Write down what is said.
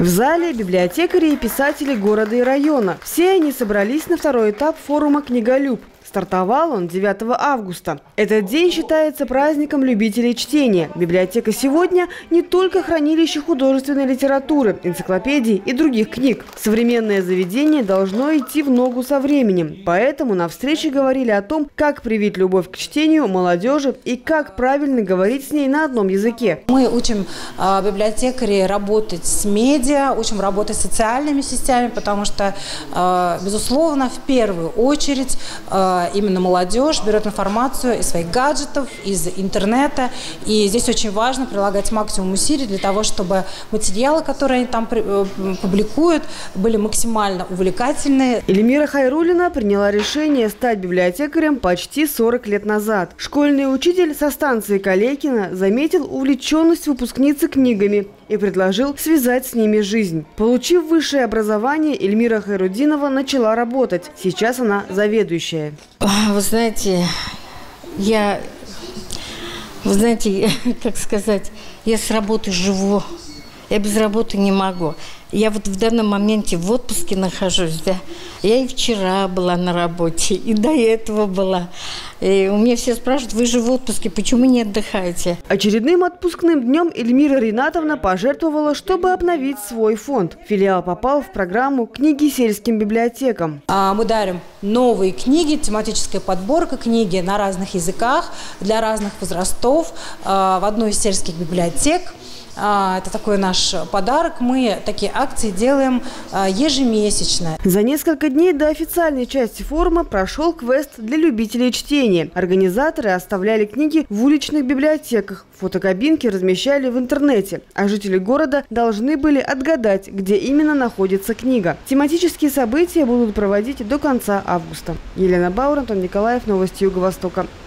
В зале библиотекари и писатели города и района. Все они собрались на второй этап форума «Книголюб». Стартовал он 9 августа. Этот день считается праздником любителей чтения. Библиотека сегодня не только хранилище художественной литературы, энциклопедий и других книг. Современное заведение должно идти в ногу со временем. Поэтому на встрече говорили о том, как привить любовь к чтению молодежи и как правильно говорить с ней на одном языке. Мы учим библиотекарей работать с медиа, учим работать с социальными сетями, потому что, безусловно, в первую очередь именно молодежь берет информацию из своих гаджетов, из интернета. И здесь очень важно прилагать максимум усилий для того, чтобы материалы, которые они там публикуют, были максимально увлекательные. Эльмира Хайруллина приняла решение стать библиотекарем почти 40 лет назад. Школьный учитель со станции Калейкино заметил увлеченность выпускницы книгами и предложил связать с ними жизнь. Получив высшее образование, Эльмира Хайрудинова начала работать. Сейчас она заведующая. Вы знаете, как сказать, я с работы живу, я без работы не могу. Я вот в данном моменте в отпуске нахожусь, да. Я и вчера была на работе, и до этого была. И у меня все спрашивают, вы же в отпуске, почему не отдыхаете? Очередным отпускным днем Эльмира Ринатовна пожертвовала, чтобы обновить свой фонд. Филиал попал в программу «Книги сельским библиотекам». Мы дарим новые книги, тематическая подборка книги на разных языках, для разных возрастов, в одну из сельских библиотек. Это такой наш подарок. Мы такие акции делаем ежемесячно. За несколько дней до официальной части форума прошел квест для любителей чтения. Организаторы оставляли книги в уличных библиотеках, фотокабинки размещали в интернете, а жители города должны были отгадать, где именно находится книга. Тематические события будут проводить до конца августа. Елена Бауэр, Антон Николаев, новости Юго-Востока.